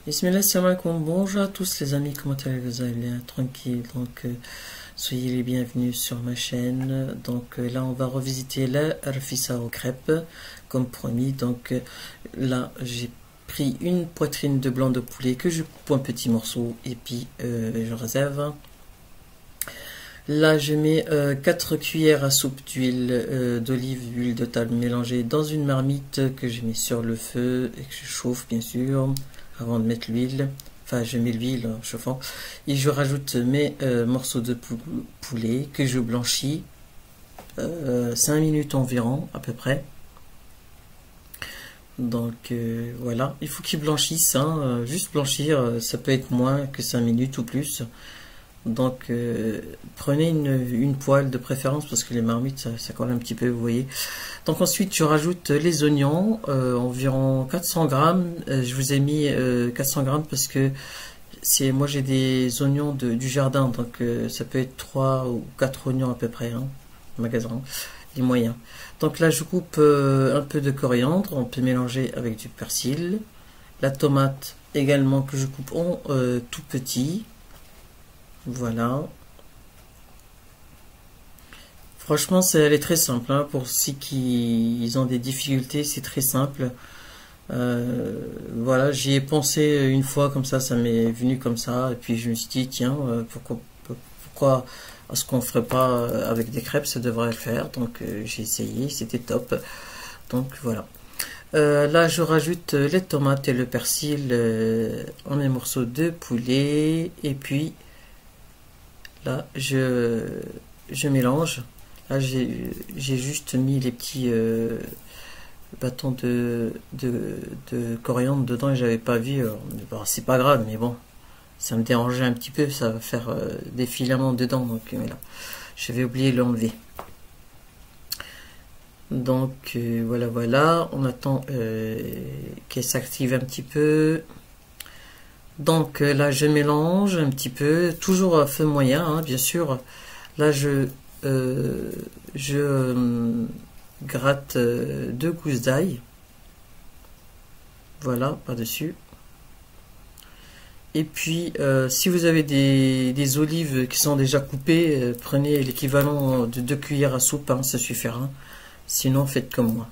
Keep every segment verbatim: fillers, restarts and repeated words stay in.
Bismillah, salam alaikum. Bonjour à tous les amis, comment allez-vous? Vous allez bien? Tranquille, donc euh, soyez les bienvenus sur ma chaîne. Donc euh, là on va revisiter la rfissa aux crêpes comme promis. Donc euh, là j'ai pris une poitrine de blanc de poulet que je coupe en petits morceaux et puis euh, je réserve. Là je mets euh, quatre cuillères à soupe d'huile euh, d'olive, huile de table mélangée dans une marmite que je mets sur le feu et que je chauffe bien sûr avant de mettre l'huile. Enfin je mets l'huile en chauffant et je rajoute mes euh, morceaux de poulet que je blanchis euh, cinq minutes environ à peu près. Donc euh, voilà, il faut qu'ils blanchissent, hein, euh, juste blanchir, ça peut être moins que cinq minutes ou plus. Donc euh, prenez une, une poêle de préférence parce que les marmites ça, ça colle un petit peu, vous voyez. Donc ensuite je rajoute les oignons, euh, environ quatre cents grammes. Euh, je vous ai mis euh, quatre cents grammes parce que c'est moi j'ai des oignons de, du jardin, donc euh, ça peut être trois ou quatre oignons à peu près, hein, magasin, les moyens. Donc là je coupe euh, un peu de coriandre, on peut mélanger avec du persil. La tomate également que je coupe en euh, tout petit. Voilà. Franchement, c'est, elle est très simple. Hein, pour ceux qui ils ont des difficultés, c'est très simple. Euh, voilà, j'y ai pensé une fois comme ça, ça m'est venu comme ça. Et puis je me suis dit, tiens, euh, pourquoi, pourquoi est-ce qu'on ferait pas avec des crêpes, ça devrait le faire. Donc euh, j'ai essayé, c'était top. Donc voilà. Euh, là, je rajoute les tomates et le persil euh, en mes morceaux de poulet. Et puis là je, je mélange. Là j'ai juste mis les petits euh, bâtons de, de, de coriandre dedans et j'avais pas vu. Bon, c'est pas grave, mais bon, ça me dérangeait un petit peu, ça va faire euh, des filaments dedans, donc voilà, je vais oublier de l'enlever. Donc euh, voilà, voilà, on attend euh, qu'elle s'active un petit peu. Donc là je mélange un petit peu, toujours à feu moyen, hein, bien sûr. Là je, euh, je euh, gratte euh, deux gousses d'ail. Voilà, par-dessus. Et puis euh, si vous avez des, des olives qui sont déjà coupées, euh, prenez l'équivalent de deux cuillères à soupe, hein, ça suffira. Sinon faites comme moi.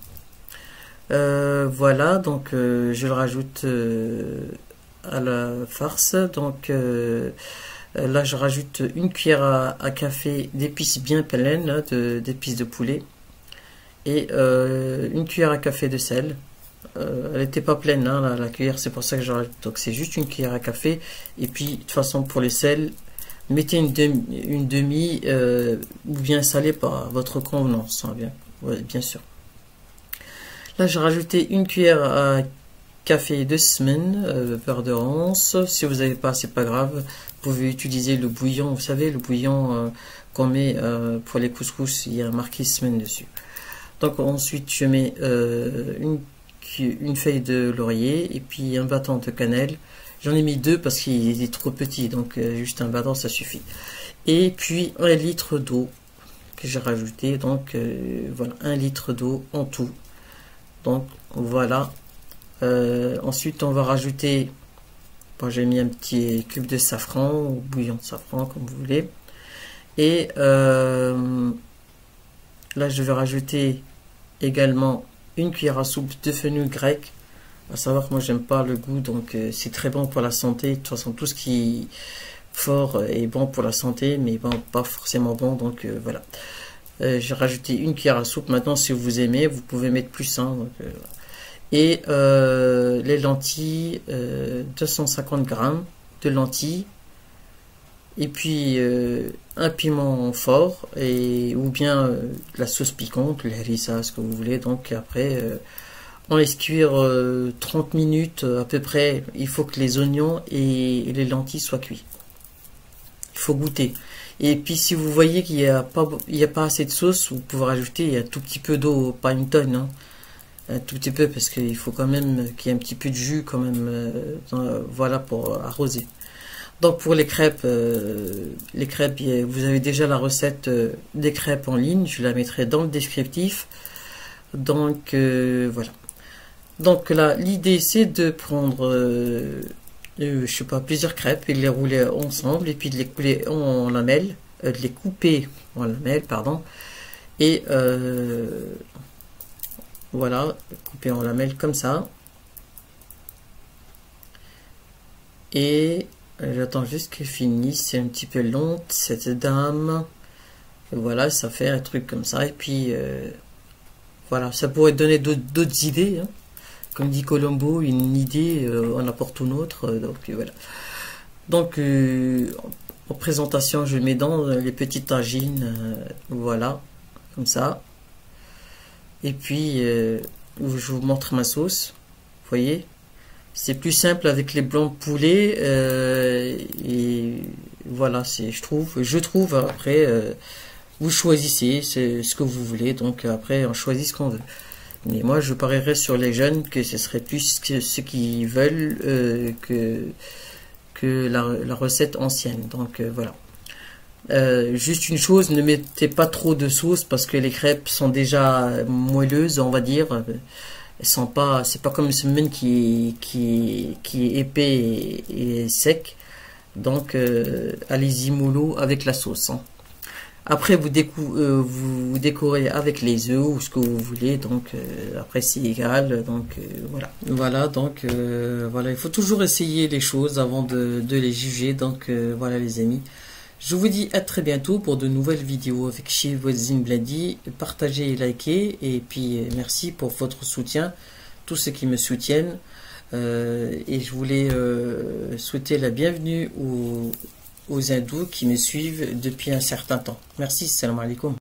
Euh, voilà, donc euh, je le rajoute euh, à la farce. Donc euh, là je rajoute une cuillère à, à café d'épices bien pleines, d'épices de, de poulet, et euh, une cuillère à café de sel. Euh, elle n'était pas pleine, hein, la, la cuillère, c'est pour ça que je rajoute. Donc c'est juste une cuillère à café. Et puis de toute façon pour les sels, mettez une demi, une demi euh, ou bien salée par votre convenance, hein, bien, ouais, bien sûr. Là j'ai rajouté une cuillère à café de semaine, euh, beurre de ronce. Si vous n'avez pas, c'est pas grave. Vous pouvez utiliser le bouillon, vous savez, le bouillon euh, qu'on met euh, pour les couscous, il y a marqué semaine dessus. Donc ensuite je mets euh, une, une feuille de laurier et puis un bâton de cannelle. J'en ai mis deux parce qu'il est trop petit, donc euh, juste un bâton ça suffit. Et puis un litre d'eau que j'ai rajouté, donc euh, voilà, un litre d'eau en tout. Donc voilà. Euh, ensuite on va rajouter, bon, j'ai mis un petit cube de safran ou bouillon de safran comme vous voulez, et euh, là je vais rajouter également une cuillère à soupe de fenouil grec. À savoir que moi j'aime pas le goût, donc euh, c'est très bon pour la santé. De toute façon tout ce qui est fort est bon pour la santé, mais bon, pas forcément bon, donc euh, voilà. Euh, j'ai rajouté une cuillère à soupe. Maintenant si vous aimez vous pouvez mettre plus, hein, donc, euh, et euh, les lentilles, euh, deux cent cinquante grammes de lentilles, et puis euh, un piment fort, et ou bien euh, la sauce piquante, le harissa, ce que vous voulez. Donc après euh, on laisse cuire euh, trente minutes à peu près. Il faut que les oignons et les lentilles soient cuits. Il faut goûter. Et puis si vous voyez qu'il n'y a pas il y a pas assez de sauce, vous pouvez rajouter un tout petit peu d'eau, pas une tonne, hein. Un tout petit peu, parce qu'il faut quand même qu'il y ait un petit peu de jus quand même, euh, dans, voilà, pour arroser. Donc pour les crêpes, euh, les crêpes, vous avez déjà la recette euh, des crêpes en ligne, je la mettrai dans le descriptif. Donc euh, voilà. Donc là l'idée c'est de prendre euh, euh, je sais pas, plusieurs crêpes et de les rouler ensemble et puis de les couler en lamelles, euh, de les couper en lamelles, pardon, et euh, voilà, couper en lamelles comme ça. Et euh, j'attends juste qu'elle finisse, c'est un petit peu long cette dame. Et voilà, ça fait un truc comme ça et puis euh, voilà, ça pourrait donner d'autres idées, hein. Comme dit Colombo, une idée euh, en apporte une autre. Euh, donc voilà. Donc euh, en présentation, je mets dans les petites tagines, euh, voilà, comme ça. Et puis euh, je vous montre ma sauce. Vous voyez, c'est plus simple avec les blancs de poulet. Euh, et voilà, c'est, je trouve, je trouve. Après, euh, vous choisissez, c'est ce que vous voulez. Donc après, on choisit ce qu'on veut. Mais moi, je parierais sur les jeunes que ce serait plus que ceux qui veulent euh, que, que la, la recette ancienne. Donc euh, voilà. Euh, juste une chose, ne mettez pas trop de sauce parce que les crêpes sont déjà moelleuses, on va dire. Elles sont pas, c'est pas comme une semaine qui, qui, qui est épais et, et sec. Donc euh, allez-y mollo avec la sauce, hein. Après, vous, décou euh, vous décorez avec les œufs ou ce que vous voulez. Donc, euh, après, c'est égal. Donc, euh, voilà. Voilà, donc, euh, voilà. Il faut toujours essayer les choses avant de, de les juger. Donc, euh, voilà, les amis. Je vous dis à très bientôt pour de nouvelles vidéos avec chez Voisine Blady. Partagez et likez. Et puis, euh, merci pour votre soutien. Tous ceux qui me soutiennent. Euh, et je voulais euh, souhaiter la bienvenue aux aux hindous qui me suivent depuis un certain temps. Merci, salam alaikum.